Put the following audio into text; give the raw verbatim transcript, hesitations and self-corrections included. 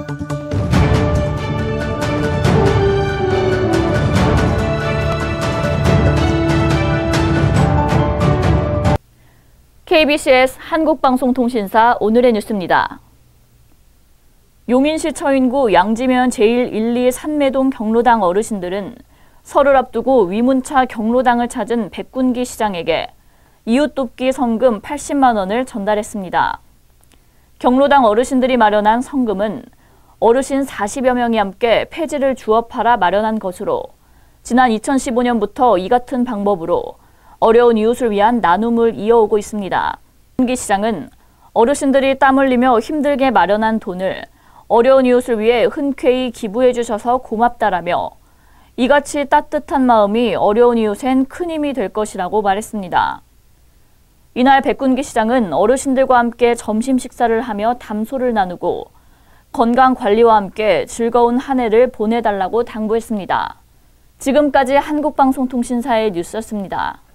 케이비씨에스 한국방송통신사 오늘의 뉴스입니다. 용인시 처인구 양지면 제일 일, 이 산매동 경로당 어르신들은 설을 앞두고 위문차 경로당을 찾은 백군기 시장에게 이웃 돕기 성금 팔십만 원을 전달했습니다. 경로당 어르신들이 마련한 성금은 어르신 사십여 명이 함께 폐지를 주워 팔아 마련한 것으로 지난 이천십오 년부터 이 같은 방법으로 어려운 이웃을 위한 나눔을 이어오고 있습니다. 백군기 시장은 어르신들이 땀 흘리며 힘들게 마련한 돈을 어려운 이웃을 위해 흔쾌히 기부해 주셔서 고맙다라며 이같이 따뜻한 마음이 어려운 이웃엔 큰 힘이 될 것이라고 말했습니다. 이날 백군기 시장은 어르신들과 함께 점심 식사를 하며 담소를 나누고 건강관리와 함께 즐거운 한 해를 보내달라고 당부했습니다. 지금까지 한국방송통신사의 뉴스였습니다.